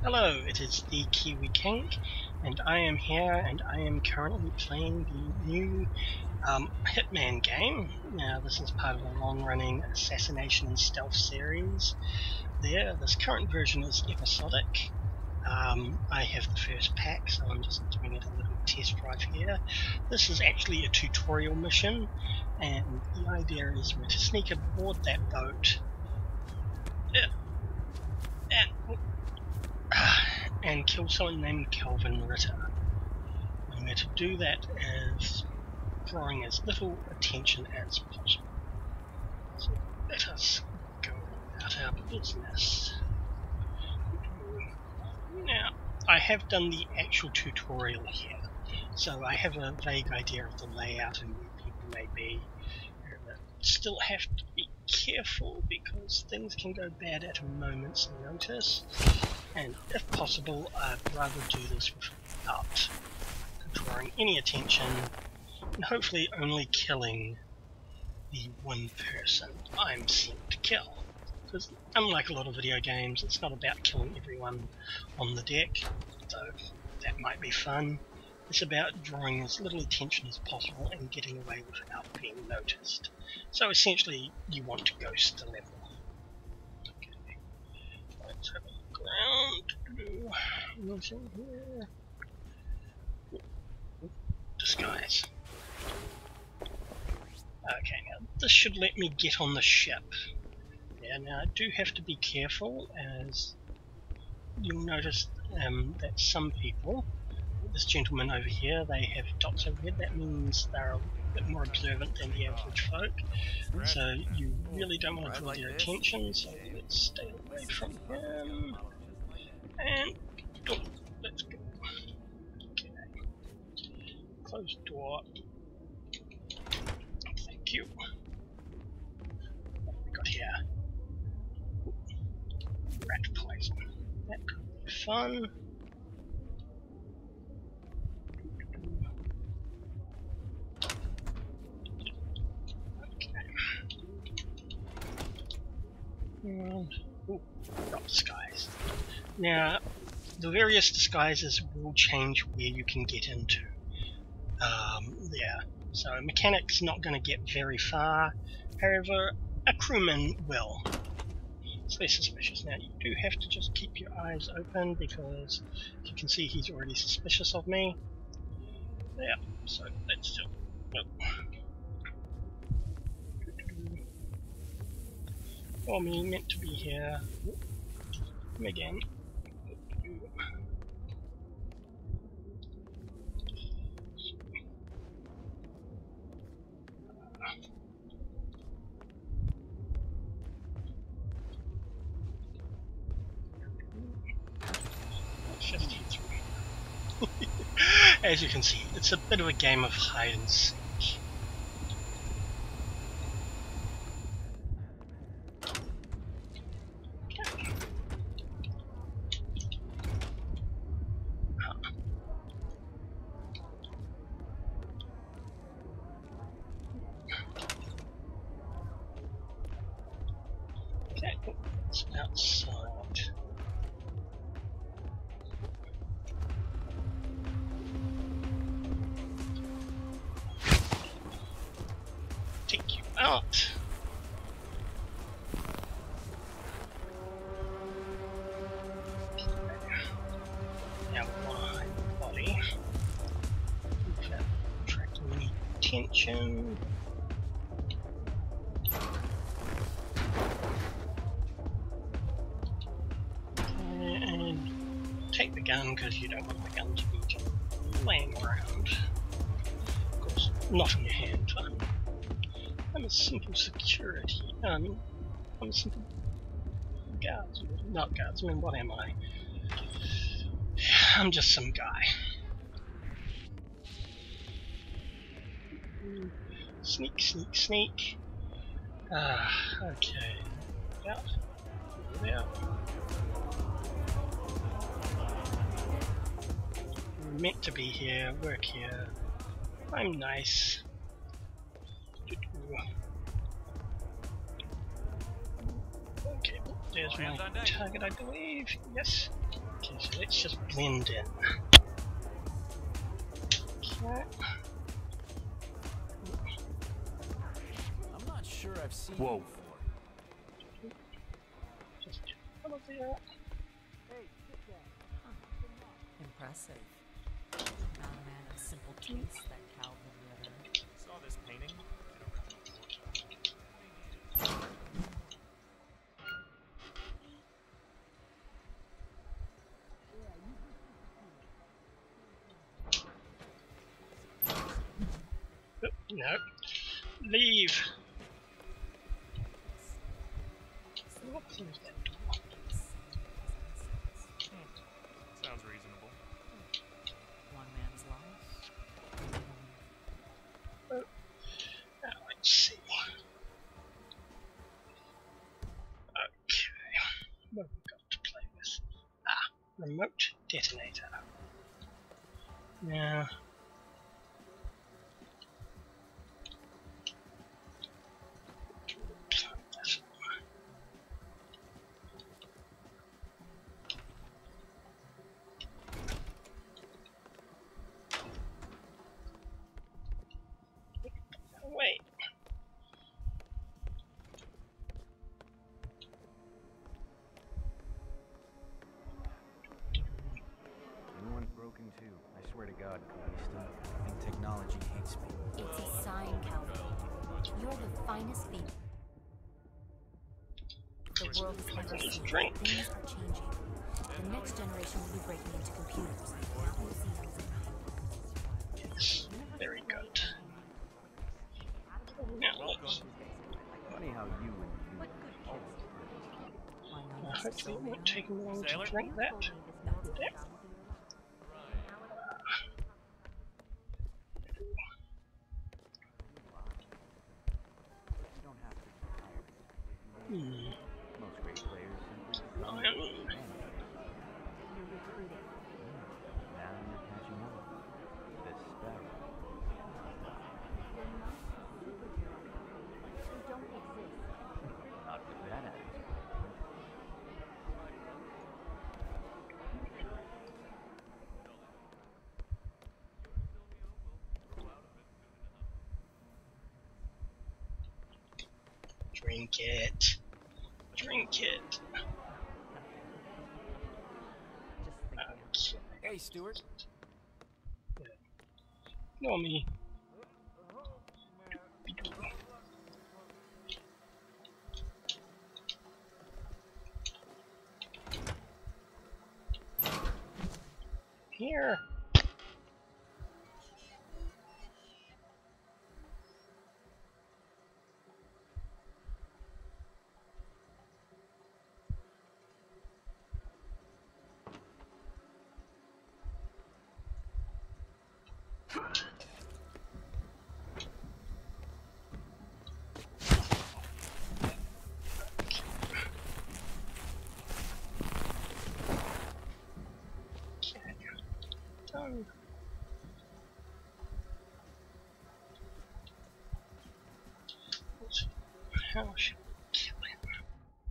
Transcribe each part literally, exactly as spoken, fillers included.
Hello, it is the Kiwi King, and I am here, and I am currently playing the new um, Hitman game. Now, this is part of a long-running assassination and stealth series. There, this current version is episodic. Um, I have the first pack, so I'm just doing it a little test drive here. This is actually a tutorial mission, and the idea is we're to sneak aboard that boat. Uh, and, and kill someone named Calvin Ritter. And we're to do that as drawing as little attention as possible. So let us go about our business. Now, I have done the actual tutorial here, so I have a vague idea of the layout and where people may be. But still have to be careful because things can go bad at a moment's notice, and if possible I'd rather do this without drawing any attention and hopefully only killing the one person I'm sent to kill. Because unlike a lot of video games, it's not about killing everyone on the deck, though that might be fun. It's about drawing as little attention as possible and getting away without being noticed. So essentially, you want to ghost the level. Okay. Let's have a look around. Nothing here. Disguise. Okay, now this should let me get on the ship. Yeah, now I do have to be careful, as you'll notice um, that some people, this gentleman over here, they have dots over here. That means they're a bit more observant than the average folk. So you really don't want to draw their attention, so let's stay away from him. And oh, let's go. Okay. Close door. Thank you. What have we got here? Rat poison. That could be fun. And, ooh, got disguise. Now, the various disguises will change where you can get into. Um, yeah, so a mechanic's not going to get very far. However, a crewman will. It's less suspicious. Now, you do have to just keep your eyes open because you can see he's already suspicious of me. Yeah, so let's do it. Oh, me meant to be here. Him again. As you can see, it's a bit of a game of hide and seek. Okay, it's outside. Take you out. Now behind the body. Without attracting any attention. Take the gun because you don't want the gun to be just laying around. Of course, not in your hand. I'm, I'm a simple security. Um, I'm a simple guardsman. Not guardsman, what am I? I'm just some guy. Sneak, sneak, sneak. Ah, okay. Out. Out. Meant to be here, work here. I'm nice. Okay, there's my target, I believe. Yes. Okay, so let's just blend in. Okay. I'm not sure I've seen Whoa. you before. Just come up there. Impressive. Not a man of simple taste, that Calvin Ritter. Saw this painting. Oh, no. Leave. What is that door? Sounds reasonable. One man's life. Oh. Now let's see. Okay. What have we got to play with? Ah, remote detonator. Yeah. Wait. Anyone's broken too. I swear to God, Callisto. I think technology hates me. It's a sign, Calvin. You're the finest being. The world is ever Just seen. drink. Things are changing. The next generation will be breaking into computers. We'll see how it's Yes. Very good. Now let's. Funny how you and you Why Uh, not? hopefully it won't take me long to Sailor? drink that. Yeah. don't have to be tired. Hmm. Most great players simply Lion. Now you're catching up. This sparrow. Not with that attitude. Drink it. Drink it. Okay. Hey, Stuart. Ignore me. Here. Done. How should we kill him?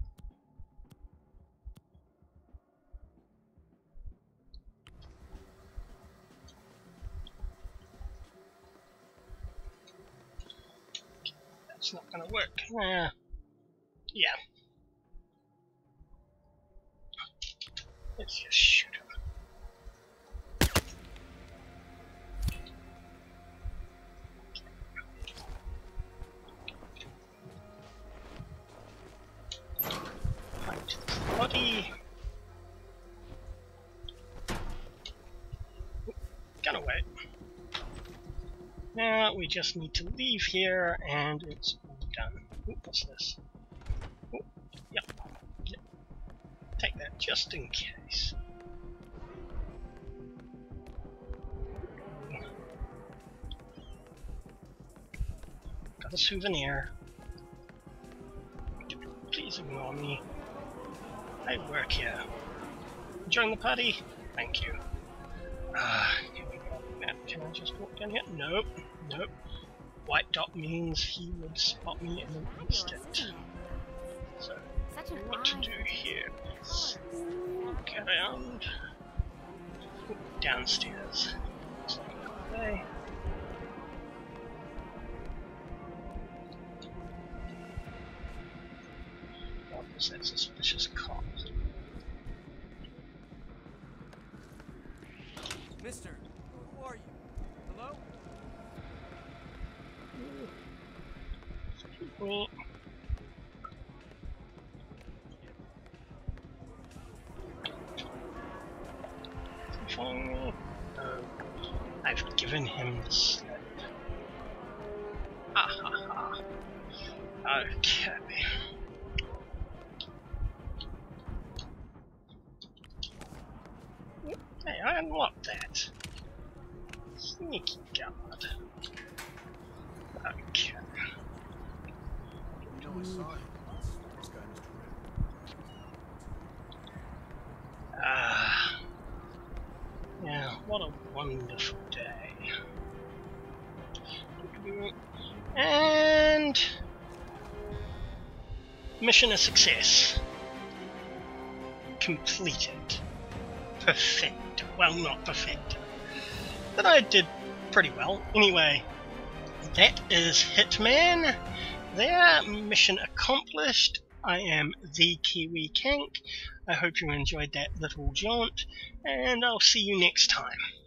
That's not gonna work. Uh, yeah. Let's just shoot him. Body. Gun away. Now we just need to leave here and it's all done. Ooh, what's this? Ooh, yep. Yep. Take that just in case. Got a souvenir. Please ignore me. I work here. Join the party? Thank you. Ah, here we go. Now, can I just walk down here? Nope. Nope. White dot means he would spot me in an instant. So, Such an what to odd do here is look around. downstairs. So, okay. What was that suspicious cop? Mister, who are you? Hello? Excuse me. Following me? Um, I've given him the slip. Ah ha ha. Okay. Hey, I unlocked that. Sneaky guard. Okay. You know I saw him. This guy, Mister Red. Ah. Yeah, what a wonderful day. And mission a success. Completed. Perfect. Well, not perfect. But I did pretty well. Anyway, that is Hitman. There, mission accomplished. I am the Kiwi Kank. I hope you enjoyed that little jaunt, and I'll see you next time.